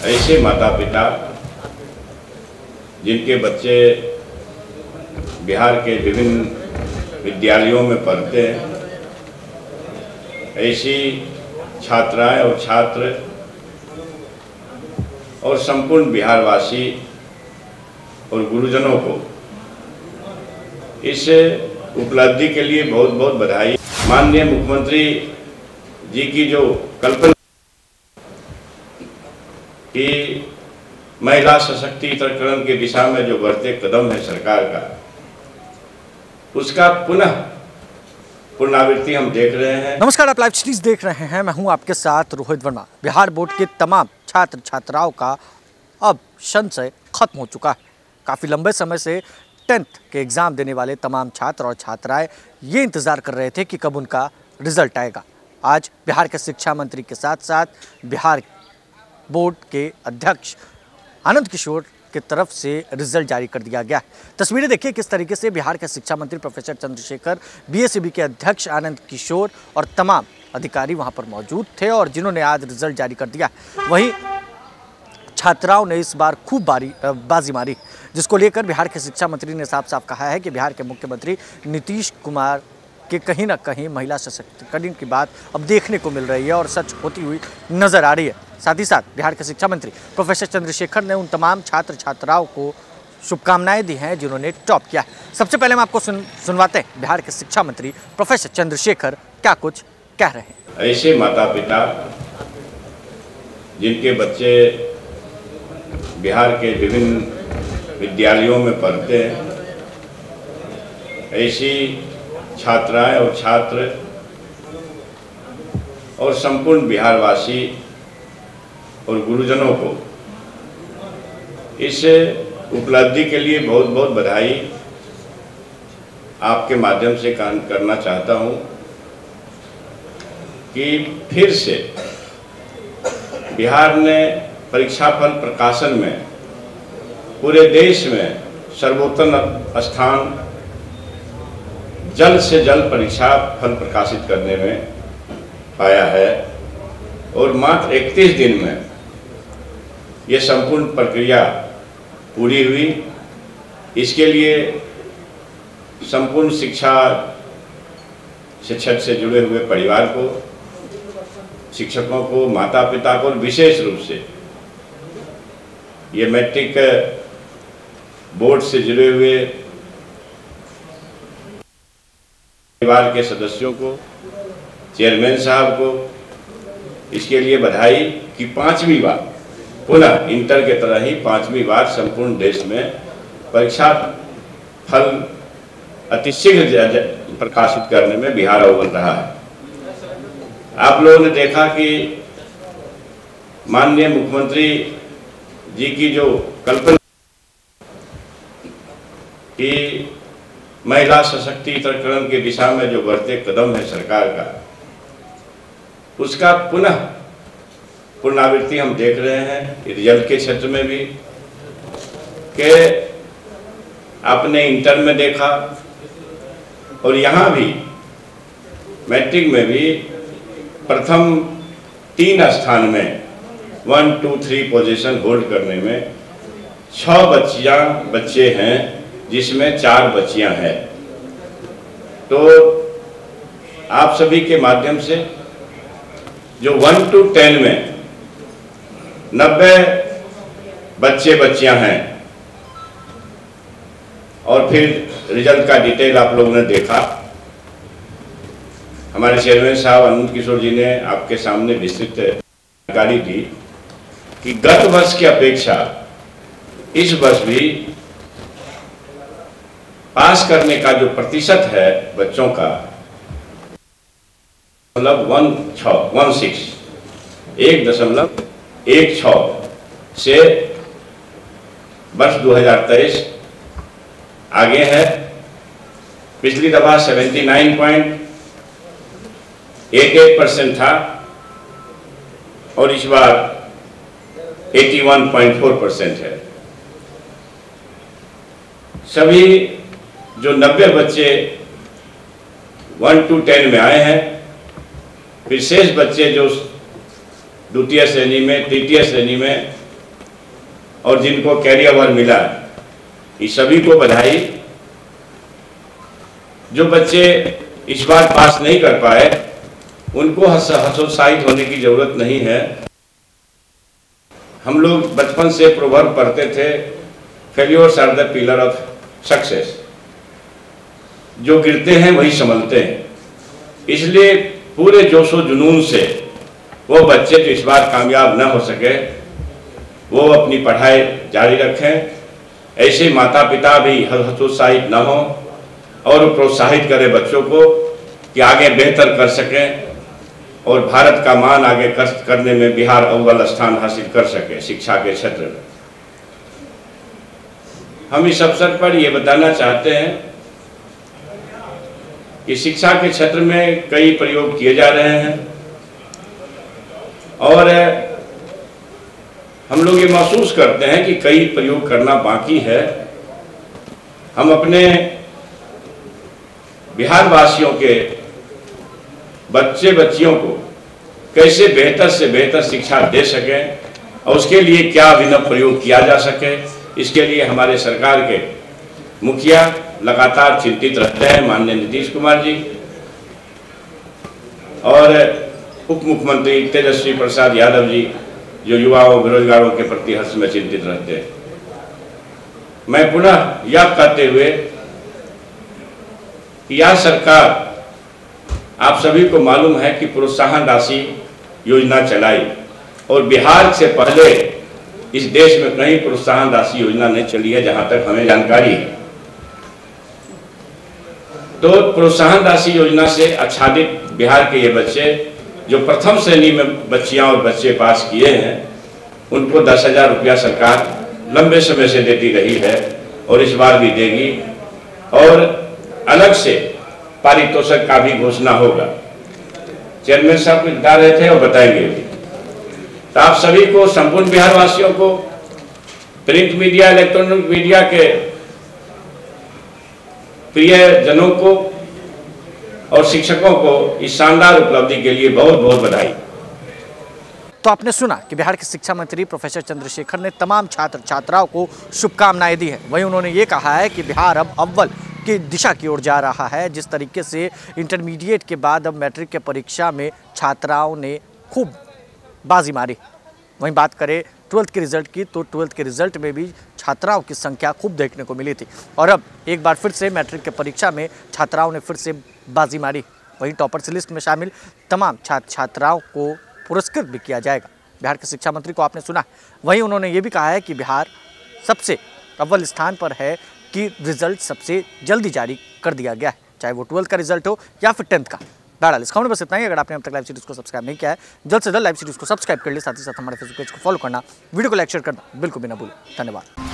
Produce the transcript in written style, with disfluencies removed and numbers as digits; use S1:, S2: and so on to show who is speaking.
S1: ऐसे माता पिता जिनके बच्चे बिहार के विभिन्न विद्यालयों में पढ़ते हैं, ऐसी छात्राएं और छात्र और संपूर्ण बिहारवासी और गुरुजनों को इस उपलब्धि के लिए बहुत बहुत बधाई। माननीय मुख्यमंत्री जी की जो कल्पना कि महिला सशक्तिकरण की दिशा में जो बढ़ते कदम है सरकार का, उसका पुनरावृत्ति हम देख रहे हैं।
S2: नमस्कार, आप लाइव सीरीज देख रहे हैं। मैं हूं आपके साथ रोहित वर्मा। बिहार बोर्ड के तमाम छात्र छात्राओं का अब संशय खत्म हो चुका है। काफ़ी लंबे समय से 10th के एग्ज़ाम देने वाले तमाम छात्र और छात्राएं ये इंतज़ार कर रहे थे कि कब उनका रिजल्ट आएगा। आज बिहार के शिक्षा मंत्री के साथ साथ बिहार बोर्ड के अध्यक्ष आनंद किशोर की तरफ से रिजल्ट जारी कर दिया गया है। तस्वीरें देखिए किस तरीके से बिहार के शिक्षा मंत्री प्रोफेसर चंद्रशेखर, बीएसईबी के अध्यक्ष आनंद किशोर और तमाम अधिकारी वहां पर मौजूद थे और जिन्होंने आज रिजल्ट जारी कर दिया। वहीं छात्राओं ने इस बार खूब बाजी मारी, जिसको लेकर बिहार के शिक्षा मंत्री ने साफ साफ कहा है कि बिहार के मुख्यमंत्री नीतीश कुमार के कहीं ना कहीं महिला सशक्तिकरण की बात अब देखने को मिल रही है और सच होती हुई नजर आ रही है। साथ ही साथ बिहार के शिक्षा मंत्री प्रोफेसर चंद्रशेखर ने उन तमाम छात्र छात्राओं को शुभकामनाएं दी हैं जिन्होंने टॉप किया। सबसे पहले हम आपको सुनवाते हैं बिहार के शिक्षा मंत्री प्रोफेसर चंद्रशेखर क्या कुछ कह रहे हैं।
S1: ऐसे माता पिता जिनके बच्चे बिहार के विभिन्न विद्यालयों में पढ़ते हैं, ऐसी छात्राएं और छात्र और संपूर्ण बिहारवासी और गुरुजनों को इस उपलब्धि के लिए बहुत बहुत बधाई आपके माध्यम से करना चाहता हूं कि फिर से बिहार ने परीक्षाफल प्रकाशन में पूरे देश में सर्वोत्तम स्थान जल्द से जल्द परीक्षा फल प्रकाशित करने में पाया है और मात्र 31 दिन में यह संपूर्ण प्रक्रिया पूरी हुई। इसके लिए संपूर्ण शिक्षक से जुड़े हुए परिवार को, शिक्षकों को, माता पिता को और विशेष रूप से ये मैट्रिक बोर्ड से जुड़े हुए परिवार के सदस्यों को, चेयरमैन साहब को इसके लिए बधाई कि 5वीं बार पुनः इंटर के तरह ही 5वीं बार संपूर्ण देश में परीक्षा फल अतिशीघ्र प्रकाशित करने में बिहार अव्वल रहा है। आप लोगों ने देखा कि माननीय मुख्यमंत्री जी की जो कल्पना कि महिला सशक्तिकरण की दिशा में जो बढ़ते कदम है सरकार का, उसका पुनरावृत्ति हम देख रहे हैं रिजल्ट के क्षेत्र में भी कि आपने इंटर में देखा और यहाँ भी मैट्रिक में भी प्रथम 3 स्थान में 1, 2, 3 पोजीशन होल्ड करने में 6 बच्चे हैं, जिसमें 4 बच्चियां हैं। तो आप सभी के माध्यम से जो 1 to 10 में 90 बच्चियां हैं और फिर रिजल्ट का डिटेल आप लोगों ने देखा। हमारे चेयरमैन साहब आनंद किशोर जी ने आपके सामने विस्तृत जानकारी दी कि गत वर्ष की अपेक्षा इस वर्ष भी पास करने का जो प्रतिशत है बच्चों का 1.16 से वर्ष 2023 आगे है। पिछली दफा 79.88% था और इस बार 81.4% है। सभी जो 90 बच्चे 1 to 10 में आए हैं, फिर शेष बच्चे जो द्वितीय श्रेणी में, तृतीय श्रेणी में और जिनको कैरियर अवार्ड मिला, इस सभी को बधाई। जो बच्चे इस बार पास नहीं कर पाए उनको हतोत्साहित होने की जरूरत नहीं है। हम लोग बचपन से प्रोवर्ब पढ़ते थे, failures are the pillar of success. जो गिरते हैं वही संभलते हैं। इसलिए पूरे जोशो जुनून से वो बच्चे जो इस बार कामयाब न हो सके वो अपनी पढ़ाई जारी रखें। ऐसे माता पिता भी हतोत्साहित न हो और प्रोत्साहित करें बच्चों को कि आगे बेहतर कर सकें और भारत का मान आगे करने में बिहार अव्वल स्थान हासिल कर सके शिक्षा के क्षेत्र में। हम इस अवसर पर ये बताना चाहते हैं कि शिक्षा के क्षेत्र में कई प्रयोग किए जा रहे हैं और हम लोग ये महसूस करते हैं कि कई प्रयोग करना बाकी है। हम अपने बिहार वासियों के बच्चे बच्चियों को कैसे बेहतर से बेहतर शिक्षा दे सकें और उसके लिए क्या अभिनव प्रयोग किया जा सके, इसके लिए हमारे सरकार के मुखिया लगातार चिंतित रहते हैं, माननीय नीतीश कुमार जी, और उप मुख्यमंत्री तेजस्वी प्रसाद यादव जी जो युवाओं बेरोजगारों के प्रति हर समय चिंतित रहते हैं। मैं पुनः याद करते हुए कि यह सरकार, आप सभी को मालूम है कि प्रोत्साहन राशि योजना चलाई और बिहार से पहले इस देश में कहीं प्रोत्साहन राशि योजना नहीं चली है जहां तक हमें जानकारी है। तो प्रोत्साहन राशि योजना से आच्छादित बिहार के ये बच्चे जो प्रथम श्रेणी में बच्चियां और बच्चे पास किए हैं उनको 10,000 रुपया सरकार लंबे समय से देती रही है और इस बार भी देगी और अलग से पारितोषिक का भी घोषणा होगा। चेयरमैन साहब कुछ बता रहे थे और बताएंगे भी। तो आप सभी को, संपूर्ण बिहार वासियों को, प्रिंट मीडिया, इलेक्ट्रॉनिक मीडिया के प्रिय जनों को और शिक्षकों को इस शानदार उपलब्धि के लिए बहुत बहुत बधाई।
S2: तो आपने सुना कि बिहार के शिक्षा मंत्री प्रोफेसर चंद्रशेखर ने तमाम छात्र छात्राओं को शुभकामनाएं दी है। वहीं उन्होंने ये कहा है कि बिहार अब अव्वल की दिशा की ओर जा रहा है। जिस तरीके से इंटरमीडिएट के बाद अब मैट्रिक के परीक्षा में छात्राओं ने खूब बाजी मारी। वहीं बात करें 12th के रिजल्ट की, तो 12th के रिजल्ट में भी छात्राओं की संख्या खूब देखने को मिली थी और अब एक बार फिर से मैट्रिक के परीक्षा में छात्राओं ने फिर से बाजी मारी। वहीं टॉपर्स लिस्ट में शामिल तमाम छात्र छात्राओं को पुरस्कृत भी किया जाएगा। बिहार के शिक्षा मंत्री को आपने सुना। वहीं उन्होंने ये भी कहा है कि बिहार सबसे अव्वल स्थान पर है कि रिजल्ट सबसे जल्दी जारी कर दिया गया है, चाहे वो 12th का रिजल्ट हो या फिर 10th का। बहरहाल इस खबर में बस इतना ही। अगर आपने अब तक लाइव सीरीज को सब्सक्राइब नहीं किया है, जल्द से जल्द लाइव सीरीज को सब्सक्राइब कर ले, साथ ही साथ हमारे फेसबुक पेज को फॉलो करना, वीडियो को लाइक शेयर करना बिल्कुल भी ना भूलें। धन्यवाद।